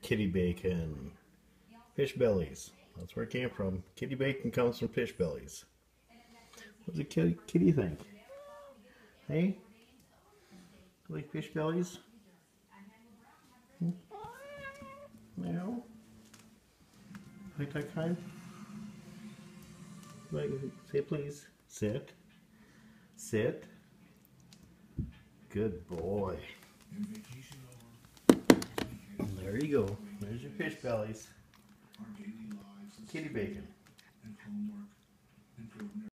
kitty bacon. Fish bellies. That's where it came from. Kitty bacon comes from fish bellies. What does a kitty think? Hey? Like fish bellies? Hmm? No? Like that kind? Like, say please. Sit. Sit. Good boy. There you go. There's your fish bellies. Kitty bacon.